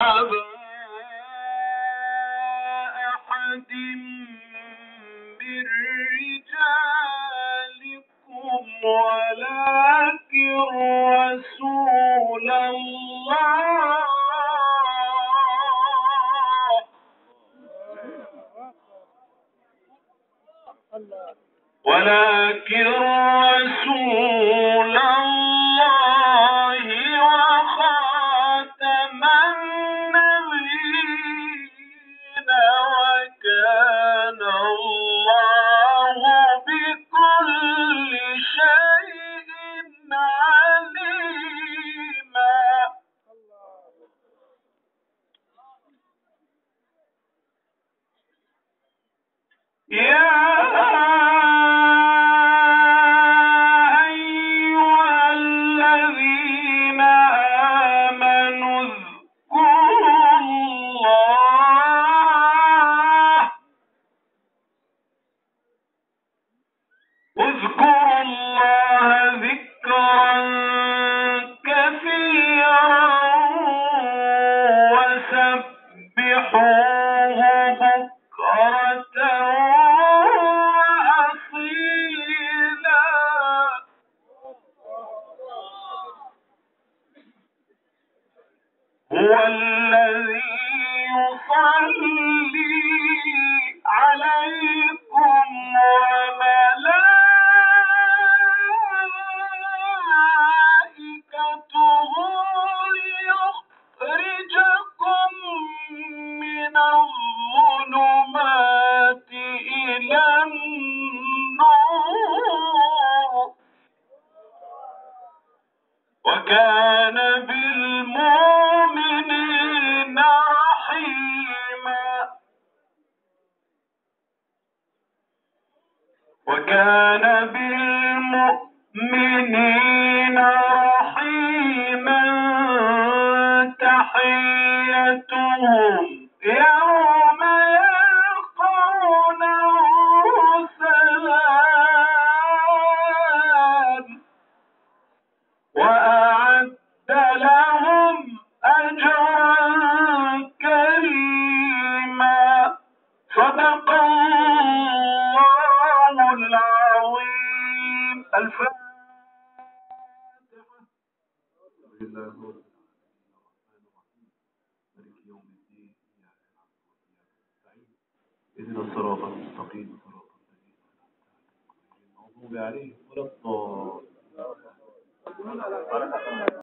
أبا أحد من رجالكم ولكن رسول الله وخاتم النبيين وكان الله بكل شيء عليما. يا أيها الذين آمنوا اذكروا الله ذكرا كثيرا وسبحوه بكرة وأصيلا. هو الذي يصلي عليكم وملائكته ليخرجكم من الظلمات إلى النور وكان بالمؤمنين رحيما. وكان بالمؤمنين رحيما. تحيتهم يوم يلقونه سلام وأعد لهم أجرا كريما. صدق الله العظيم. الفاتحة. اهدنا الصراط المستقيم صراط الذين أنعمت عليهم غير المغضوب عليهم ولا الضالين.